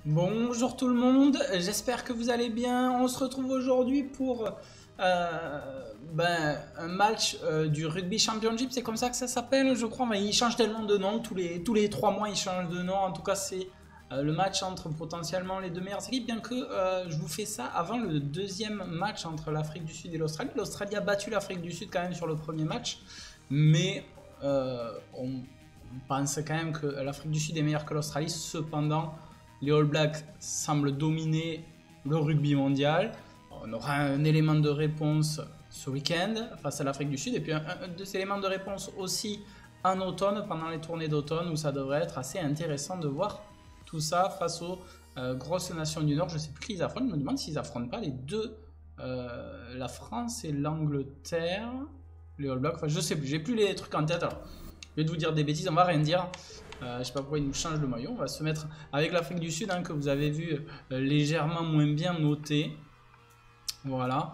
Bonjour tout le monde, j'espère que vous allez bien. On se retrouve aujourd'hui pour un match du Rugby Championship, c'est comme ça que ça s'appelle, je crois. Mais il change tellement de nom, tous les 3 mois il change de nom. En tout cas, c'est le match entre potentiellement les deux meilleures équipes, bien que je vous fais ça avant le deuxième match entre l'Afrique du Sud et l'Australie. L'Australie a battu l'Afrique du Sud quand même sur le premier match, mais on pense quand même que l'Afrique du Sud est meilleure que l'Australie. Cependant, les All Blacks semblent dominer le rugby mondial. On aura un élément de réponse ce week-end face à l'Afrique du Sud, et puis un des éléments de réponse aussi en automne, pendant les tournées d'automne, où ça devrait être assez intéressant de voir tout ça face aux grosses nations du Nord. Je ne sais plus qui ils affrontent, je me demande s'ils n'affrontent pas les deux, la France et l'Angleterre, les All Blacks. Enfin, je ne sais plus, j'ai plus les trucs en tête. Alors, au lieu de vous dire des bêtises, on va rien dire. Je sais pas pourquoi il nous change de maillot. On va se mettre avec l'Afrique du Sud, hein, que vous avez vu légèrement moins bien noté. Voilà.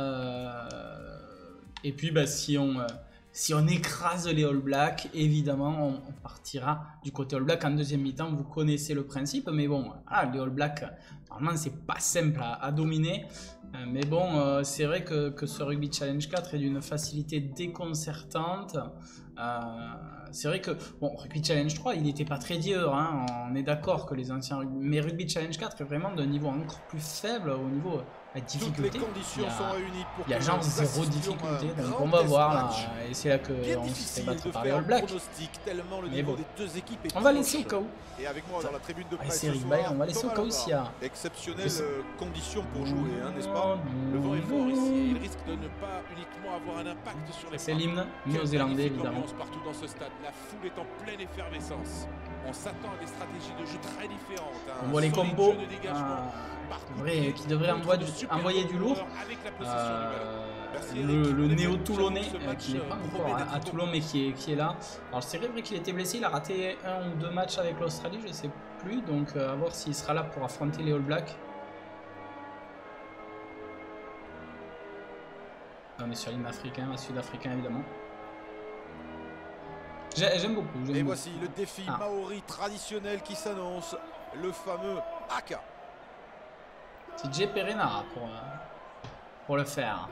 Et puis si on écrase les All Blacks, évidemment on partira du côté All Black en deuxième mi-temps. Vous connaissez le principe, mais bon, les All Blacks, normalement c'est pas simple à dominer. Mais bon, c'est vrai que ce Rugby Challenge 4 est d'une facilité déconcertante. C'est vrai que, bon, Rugby Challenge 3, il n'était pas très dur, hein, on est d'accord que les anciens rugby, mais Rugby Challenge 4 est vraiment d'un niveau encore plus faible au niveau la difficulté. Il y a genre zéro difficulté, donc on va voir là, et c'est là qu'on se fait battre par les All Blacks. Mais bon, on va laisser au cas où. Et avec moi dans la tribune de presse, on va laisser au cas où s'il y a exceptionnelles conditions pour jouer, hein, n'est-ce pas? Le vent est fort ici, il risque de ne pas uniquement avoir un impact sur les. C'est l'hymne néo-zélandais évidemment. Partout dans ce stade, la foule est en pleine effervescence. On s'attend à des stratégies de jeu très différentes. On voit les combos qui devraient envoyer du lourd. Le néo-toulonnais qui n'est pas encore à Toulon mais qui est là. Alors c'est vrai qu'il était blessé, il a raté 1 ou 2 matchs avec l'Australie, je ne sais plus, donc à voir s'il sera là pour affronter les All Blacks. On est sur l'hymne africain, sud-africain évidemment. J'aime beaucoup. Et voici le défi maori traditionnel qui s'annonce, le fameux haka. C'est Jay Perena pour le faire.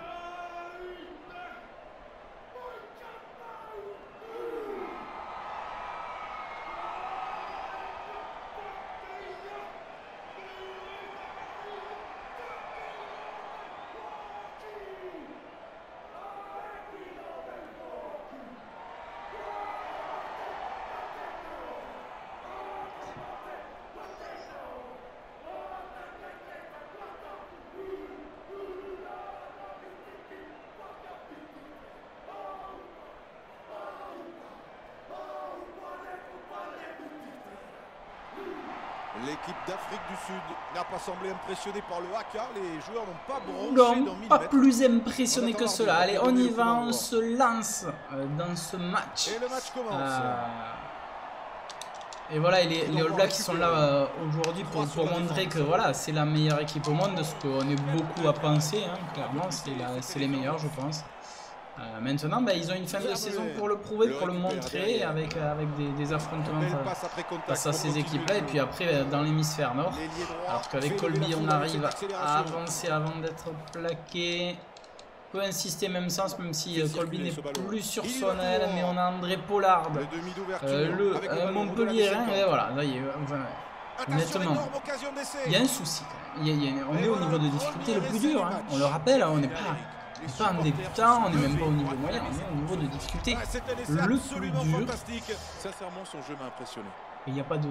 L'équipe d'Afrique du Sud n'a pas semblé impressionnée par le haka. Les joueurs n'ont pas bronché dans 1000 pas mètres. Plus impressionné que cela. Allez, on y va, on se lance dans ce match. Et le match commence. Et voilà, les All Blacks qui sont là aujourd'hui pour montrer que voilà, c'est la meilleure équipe au monde, de ce qu'on est beaucoup à penser, hein, clairement, c'est les meilleurs, je pense. Maintenant, ils ont une fin de saison pour le prouver, pour le montrer, avec des affrontements face à ces équipes-là. Et puis après, dans l'hémisphère nord, alors qu'avec Colby, on arrive à avancer avant d'être plaqué. On peut insister même sens, même si Colby n'est plus sur son aile, mais on a André Pollard, le Montpellier, et voilà, là, honnêtement, il y a un souci. On est au niveau de difficulté le plus dur, hein. On le rappelle, on n'est pas en débutant, on n'est même pas au niveau moyen, on est au niveau de difficulté le plus dur. Sincèrement, son jeu m'a impressionné. Il n'y a pas de...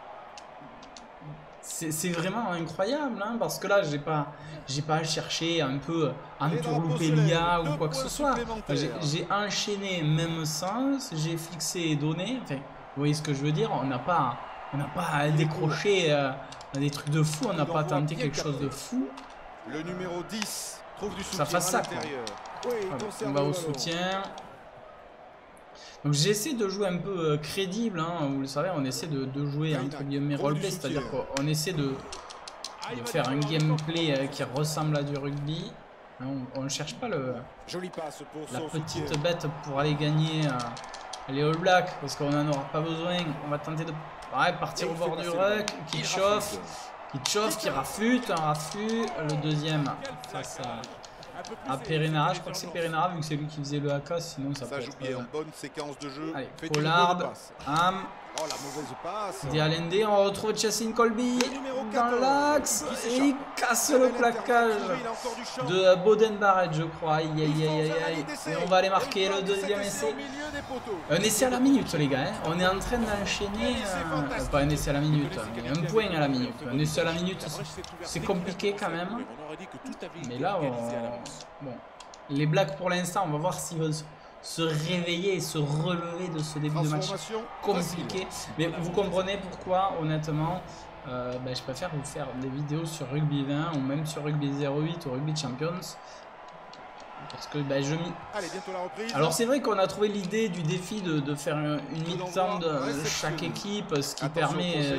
C'est vraiment incroyable, hein, parce que là, j'ai pas à chercher un peu entourlouper l'IA ou quoi que ce soit. J'ai enchaîné même sens, j'ai fixé et donné. Enfin, vous voyez ce que je veux dire? On n'a pas à décrocher des trucs de fou, on n'a pas tenté quelque chose de fou. Le numéro 10 trouve du soutien ça fasse ça, quoi. On va au soutien. Donc j'essaie de jouer un peu crédible, hein, vous le savez, on essaie de jouer entre guillemets roleplay, c'est-à-dire qu'on essaie de faire un gameplay qui ressemble à du rugby. On ne cherche pas la petite bête pour aller gagner Les All Blacks, parce qu'on n'en aura pas besoin. On va tenter de partir au bord du ruck. Qui chauffe, qui rafute. Un raffut. Le deuxième face à Perinara. Je crois que c'est Perinara vu que c'est lui qui faisait le AK. Sinon ça peut joue être... bien, bonne séquence de jeu. Allez, Pollard. Ham. Oh, la mauvaise passe. Dialende, on retrouve Chassin Colby dans l'axe et il casse le plaquage de Boden Barrett, je crois. Aïe aïe aïe aïe. Et on va aller marquer le deuxième essai. Un essai à la minute, les gars. Hein. On est en train d'enchaîner. Pas un essai à la minute, mais un point à la minute. Un essai à la minute, c'est compliqué quand même. Mais là, bon, les Blacks pour l'instant, on va voir s'ils veulent se réveiller et se relever de ce début de match compliqué. Mais vous comprenez pourquoi, honnêtement, je préfère vous faire des vidéos sur Rugby 20 ou même sur Rugby 08 ou Rugby Champions. Parce que je m'y... Alors c'est vrai qu'on a trouvé l'idée du défi de faire une mi-temps de chaque équipe, ce qui permet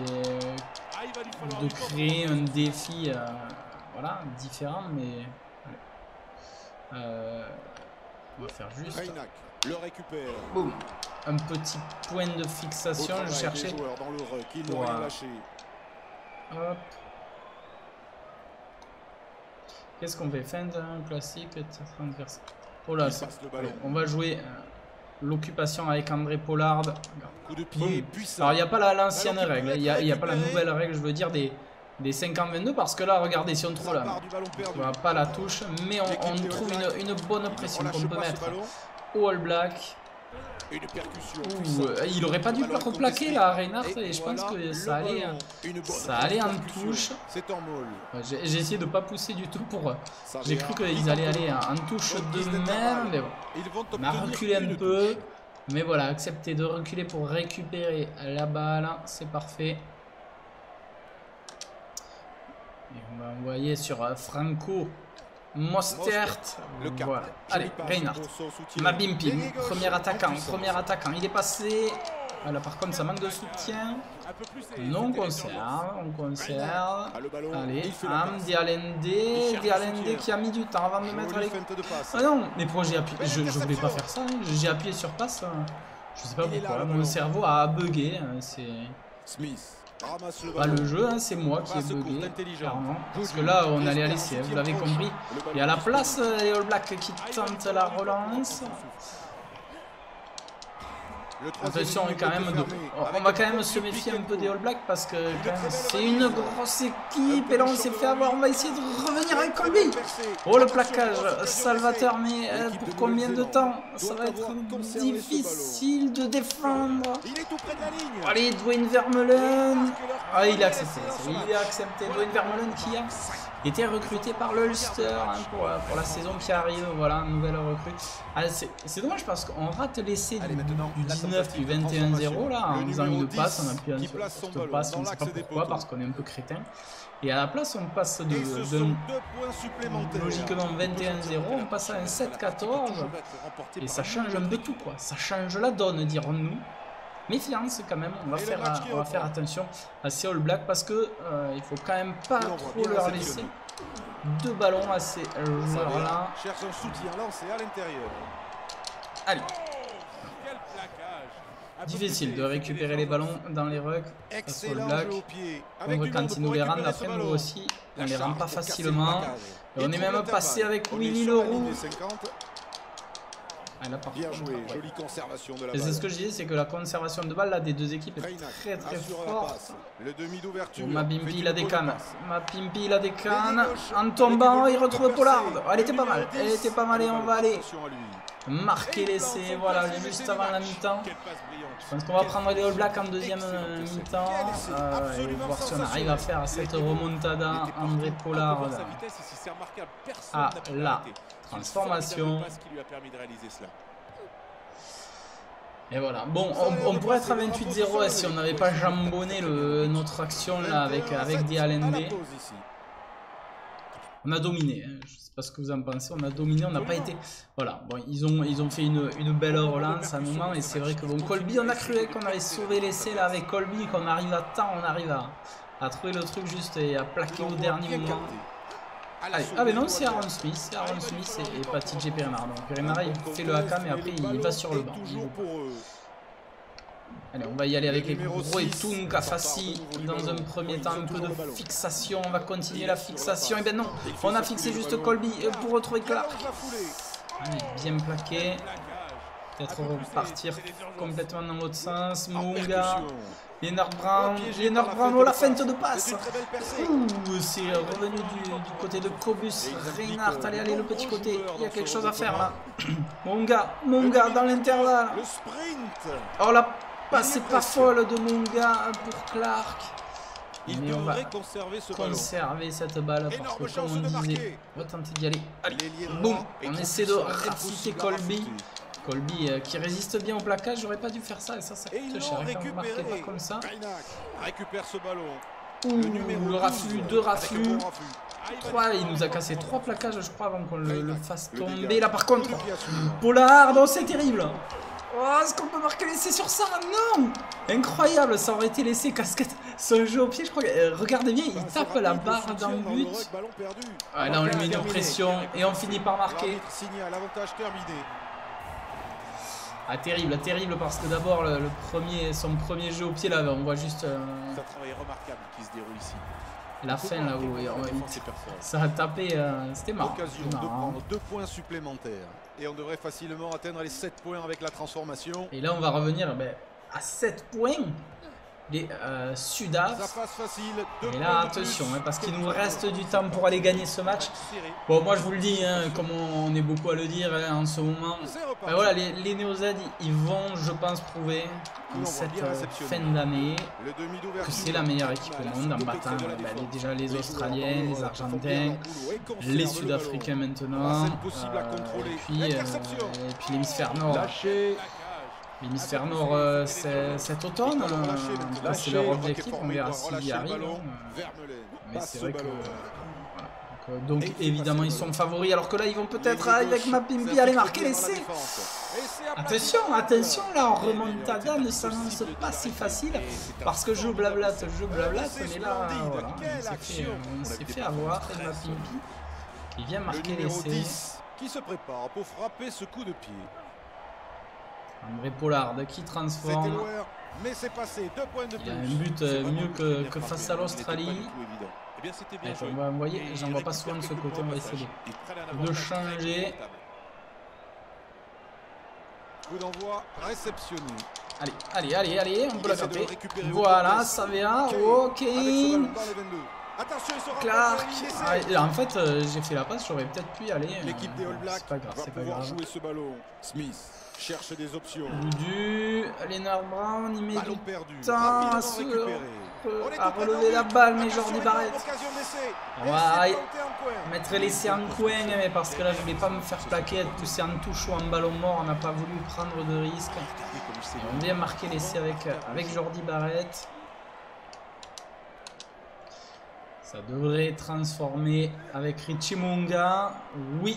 de créer un défi voilà, différent, mais... on va faire juste boum, un petit point de fixation. Je cherchais pour, hop. Qu'est-ce qu'on fait? Fin d'un classique transversal. Oh là, on va jouer l'occupation avec André Pollard. Alors il n'y a pas l'ancienne règle, il n'y a pas la nouvelle règle, je veux dire des 50-22, parce que là regardez, si on trouve là, on voit pas la touche, mais on trouve une bonne pression qu'on peut mettre au All Black. Il aurait pas dû replaquer là, Reinhardt, et je pense que ça allait en touche. J'ai essayé de pas pousser du tout pour... J'ai cru qu'ils allaient aller en touche de même, mais bon. On a reculé un peu, mais voilà, accepter de reculer pour récupérer la balle, c'est parfait. Et on va envoyer sur Franco Mostert. Voilà. Allez, Reinhardt. Mabimpi, premier attaquant, il est passé. Voilà, par contre ça manque de soutien. Non, on conserve. Allez, Ham, Dialende qui a mis du temps avant de me mettre les... Ah non, mais pourquoi j'ai appuyé? Je voulais pas faire ça, hein. J'ai appuyé sur passe. Je sais pas pourquoi, mon cerveau a bugué. C'est... Pas le jeu, hein, c'est moi qui ai bugué, clairement. Parce que là, on allait à l'essai, vous l'avez compris. Il y a la place, les All Blacks qui tentent la relance. Attention, quand même, on va quand même se méfier un peu des All Blacks parce que c'est une grosse équipe. Et là, on s'est fait avoir. On va essayer de revenir avec Colby. Oh, le plaquage, Salvateur, mais pour combien de temps? Ça va être difficile de défendre. Allez, Dwayne Vermeulen. Ah, il a accepté. Dwayne Vermeulen qui a été recruté par l'Ulster hein, pour la saison qui arrive. Voilà, nouvelle recrue. Ah, c'est dommage parce qu'on rate l'essai du 19 du 21-0 là en faisant une passe. On a pu une passe, on ne sait pas pourquoi, parce qu'on est un peu crétin. Et à la place, on passe de logiquement 21-0, on passe à un 7-14. Et ça change un peu tout, quoi. Ça change la donne, dirons-nous. Méfiance quand même, on va faire attention à ces All Blacks parce que il faut quand même pas trop leur laisser deux ballons à ces joueurs-là. Allez. Difficile de récupérer les ballons dans les rucks face aux All Blacks. Quand ils nous les rendent, après nous aussi, on les rend pas facilement. Et on est même passé avec Willy Leroux. Ah, là, bien joué, jolie conservation de la balle. C'est ce que je disais, c'est que la conservation de balle là, des deux équipes est très forte. Le demi d'ouverture. Mabimpi il a des cannes. En tombant, il retrouve Pollard. Elle était pas mal. Et on va aller marquer l'essai. Voilà, juste avant la mi-temps. Je pense qu'on va prendre les All Blacks en deuxième mi-temps. Et voir si on arrive à faire cette remontada. André Pollard à la transformation. Et voilà. Bon, on pourrait être à 28-0 si on n'avait pas jambonné notre action là avec Dialende. On a dominé. Hein. Je sais pas ce que vous en pensez. On a dominé. On n'a pas été. Voilà. Bon, ils ont fait une belle relance à un moment. Et c'est vrai que bon, Colby, on a cru qu'on avait sauvé l'essai là avec Colby, qu'on arrive à temps, on arrive à trouver le truc juste et à plaquer au dernier moment. Allez, ah mais non, c'est Aaron Smith. C'est Aaron Smith et pas TJ Perenara. Donc Perenara, il fait le haka, mais après, il va sur le banc. Allez, on va y aller avec les gros et Tunka Fassi dans un premier temps, un peu de fixation. On va continuer la fixation. Et ben non, on a fixé juste Colby pour retrouver Clark. Allez, bien plaqué. Peut-être repartir complètement dans l'autre sens. Munga, Leonard Brown, oh la feinte de passe. C'est revenu du côté de Cobus. Reinhardt, allez, le petit côté. Il y a quelque chose à faire là. Munga dans l'intervalle. Oh la passe, c'est pas folle de Munga pour Clark. Mais on va conserver cette balle parce que comme on disait, on va tenter d'y aller. Allez, boum, on essaie de rafiter Colby. Colby qui résiste bien au plaquage, j'aurais pas dû faire ça et ça coûte cher. Quand vous marquez pas comme ça. Récupère ce ballon. Le raffut, 2 raffus. 3, il nous a cassé 3 plaquages je crois avant qu'on le fasse tomber. Là par contre, Pollard, oh, c'est terrible. Oh, est-ce qu'on peut marquer l'essai sur ça? Non! Incroyable, ça aurait été l'essai casquette. Ce jeu au pied, je crois que... regardez bien, il tape la barre dans le but. Ah, là, on lui met une pression et on finit par marquer. Ah, terrible, parce que d'abord, son premier jeu au pied, là, on voit juste... C'est un travail remarquable qui se déroule ici. La fin, là, où ça a tapé, c'était marrant. L'occasion de prendre 2 points supplémentaires. Et on devrait facilement atteindre les 7 points avec la transformation. Et là, on va revenir à 7 points. Les Sudaf. Et là, attention, parce qu'il nous reste du temps pour aller gagner ce match. Bon, moi, je vous le dis, comme on est beaucoup à le dire en ce moment. Voilà, les Néo-Z, ils vont, je pense, prouver en cette fin d'année que c'est la meilleure équipe au monde en battant déjà les Australiens, les Argentins, les Sud-Africains maintenant, et puis l'hémisphère Nord. L'hémisphère Nord cet automne, c'est leur objectif, on verra s'ils y arrivent. Mais c'est vrai que... Voilà. Donc évidemment ils sont favoris, alors que là ils vont peut-être avec Mapimpi aller marquer l'essai. Attention, là en remontada ne s'annonce pas si facile, parce que je blablate, mais là voilà, on s'est fait avoir et Mapimpi qui vient marquer l'essai. Qui se prépare pour frapper ce coup de pied. André Pollard qui transforme. Il a un but mieux que face à l'Australie. J'en vois pas souvent de ce côté, on va essayer de changer. Coup d'envoi réceptionné. Allez, on peut la taper. Voilà, Savea, ok. Clark. En fait, j'ai fait la passe, j'aurais peut-être pu y aller. L'équipe des All Blacks c'est pas grave, va pouvoir jouer ce ballon. Smith cherche des options. Leonard Brown, il met du temps à relever la balle, mais Jordi Barrett. On va mettre l'essai en coin, mais parce que là, je voulais pas me faire plaquer, être poussé en touche ou en ballon mort. On n'a pas voulu prendre de risque. Et on vient marquer l'essai avec Jordi Barrett. Ça devrait transformer avec Richie Munga. Oui.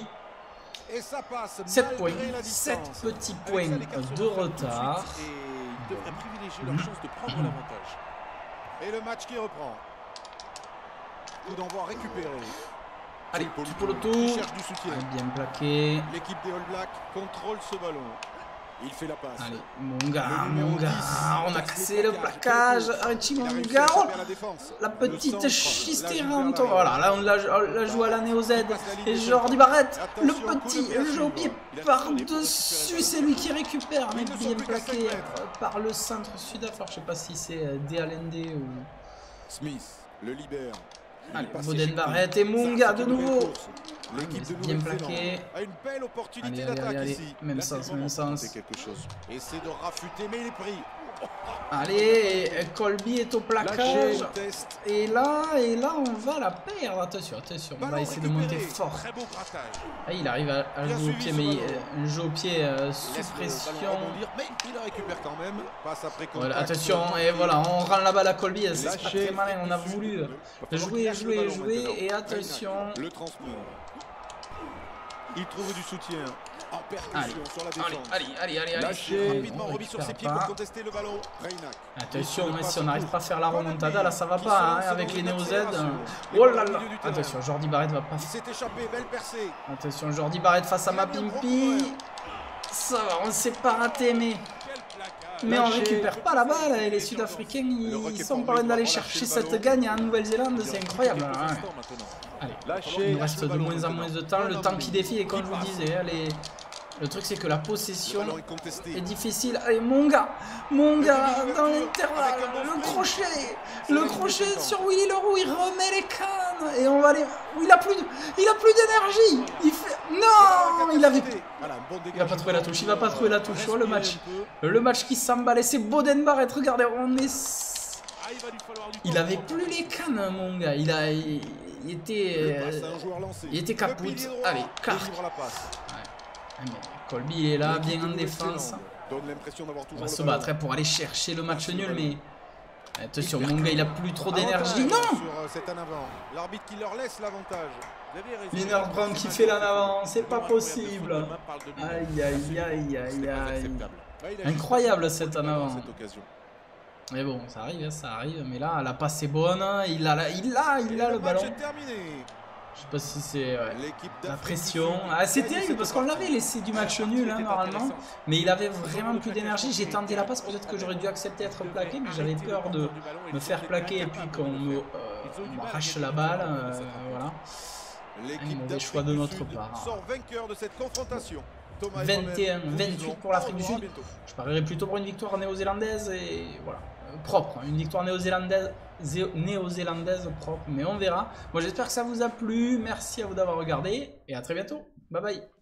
7 points. 7 petits points de retard. Il devrait privilégier leur chance de prendre l'avantage. Et le match qui reprend. Coup d'envoi récupéré. Allez, pour le tour. Bien plaqué. L'équipe des All Blacks contrôle ce ballon. Il fait la passe. Allez, Munga, on a cassé le plaquage. Richie Munga, la petite schistérante. Voilà, là on la joue à la Néo Z. Et Jordi Barrett, le petit jeu au pied par-dessus, c'est lui qui récupère. Mais bien plaqué par le centre sud-af. Je sais pas si c'est Dealende ou... Smith le libère. Allez, Boden Barrett et Munga de nouveau. Bien plaqué. Allez, même sens. Essaie de rafuter, mais il est pris. Allez, Colby est au plaquage. Et là, on va la perdre. Attention, on va essayer de monter fort. Ah, il arrive à jouer au pied, mais un jeu au pied sous pression. Mais il la récupère quand même. Voilà, attention, et voilà, on rend la balle à Colby. C'est pas très malin, on a voulu jouer. Et attention. Le transfert. Il trouve du soutien. En percussion sur la défense. Allez. Rapidement remis sur ses pieds pour contester le ballon. Reinac. Attention, mais si on n'arrive pas à faire la remontada, là ça va pas hein, avec les Néo-Z. Oh là là. Attention, Jordi Barrett va pas. Il s'est échappé, belle percée. Attention, Jordi Barrett face à Mapimpi. Ça va, on s'est pas raté, mais on récupère pas la balle. Et les Sud-Africains, ils sont pas loin d'aller chercher cette gagne en Nouvelle-Zélande. C'est incroyable. Hein. Allez, il nous reste de moins en moins de temps. Le temps qui défile, et comme je vous disais, le truc c'est que la possession est difficile. Allez, mon gars dans l'intervalle, le crochet sur Willy Leroux, il remet les cannes et on va aller. Il a plus d'énergie. Il fait non, il va pas trouver la touche. Il va pas trouver la touche. Oh, le match qui s'emballe. C'est Beauden Barrett. Regardez, il avait plus les cannes, mon gars. Il était capoute. Allez, Clark. Colby il est là, bien en défense. On va se battre pour aller chercher le match nul, mais attention, mon gars, il a plus trop d'énergie. Non! L'arbitre qui leur laisse l'avantage. Leonard Brown qui fait l'en avant, c'est pas possible. Aïe. Incroyable cet en avant. Mais bon, ça arrive, mais là, la passe est bonne. Il a le ballon. Je sais pas si c'est la pression. Ah, c'est terrible parce qu'on l'avait laissé du match nul hein, normalement. Mais il avait vraiment plus d'énergie. J'ai tenté la passe. Peut-être que j'aurais dû accepter d'être plaqué. Mais j'avais peur de me faire plaquer et puis qu'on m'arrache la balle. Voilà. Un mauvais choix de notre part. 21-28 pour l'Afrique du Sud. Je parierais plutôt pour une victoire néo-zélandaise. Et voilà. Propre. Une victoire néo-zélandaise propre, mais on verra. Moi j'espère que ça vous a plu, merci à vous d'avoir regardé et à très bientôt, bye bye.